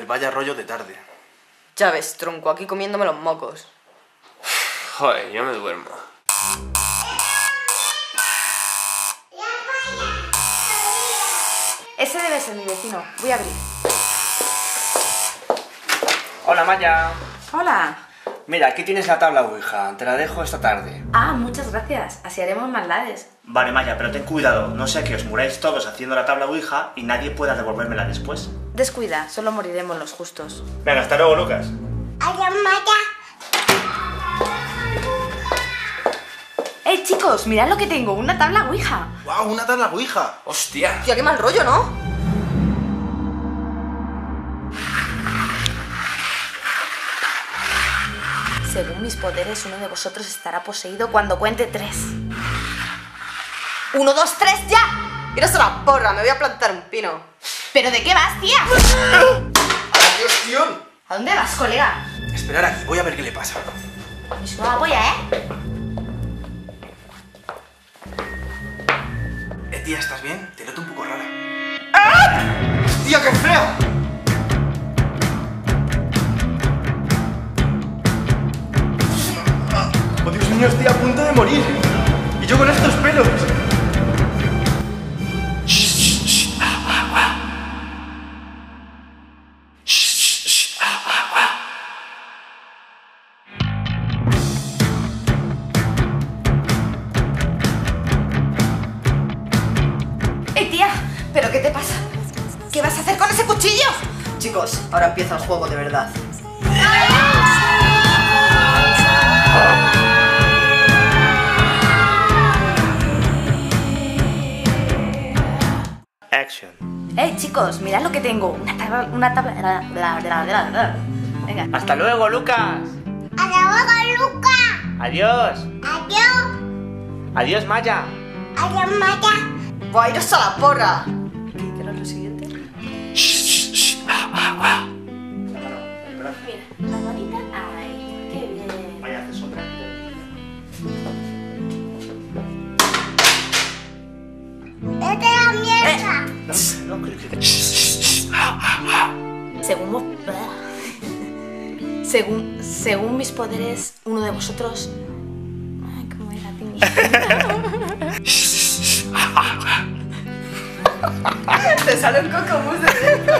vaya rollo de tarde. Ya ves, tronco, aquí comiéndome los mocos. Joder, yo me duermo. Ese debe ser mi vecino. Voy a abrir. Hola, Maya. Hola. Mira, aquí tienes la tabla Ouija. Te la dejo esta tarde. Ah, muchas gracias. Así haremos maldades. Vale, Maya, pero ten cuidado. No sea que os muráis todos haciendo la tabla Ouija y nadie pueda devolvérmela después. Descuida, solo moriremos los justos. Venga, hasta luego, Lucas. Adiós, Maya. Chicos, mirad lo que tengo, una tabla Ouija. ¡Guau! ¡Una tabla Ouija! ¡Hostia! Tía, qué mal rollo, ¿no? Según mis poderes, uno de vosotros estará poseído cuando cuente 3. 1, 2, 3, ya. Iros a la porra, me voy a plantar un pino. ¿Pero de qué vas, tía? ¡Adiós, tío! ¿A dónde vas, colega? Esperar aquí, voy a ver qué le pasa. Es una polla, ¿eh? Tía, ¿estás bien? Te noto un poco rara. ¡Ah! ¡Tía, qué fea! ¡Oh, Dios mío, estoy a punto de morir! ¡Y yo con estos pelos! Tía, ¿pero qué te pasa? ¿Qué vas a hacer con ese cuchillo? Chicos, ahora empieza el juego de verdad. Action. Chicos, mirad lo que tengo. Una tabla. Venga. ¡Hasta luego, Lucas! Adiós, Luca. ¡Adiós! Adiós. ¡Adiós, Maya! Adiós, Maya. ¡Voy a iros a la porra! ¿Qué era lo siguiente? Mira, la manita. Ay, qué bien. Vaya, haces otra. Vete a la mierda. No, creo que... Según mis poderes, uno de vosotros... Ay, ¿cómo era, Tini? Te sale un cocobús de dentro.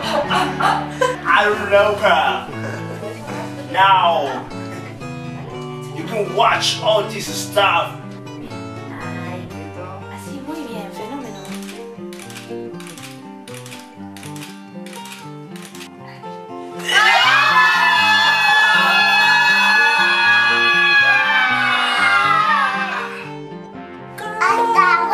I'm Luca. Now, you can watch all this stuff. Ay, así muy bien, fenómeno. Hasta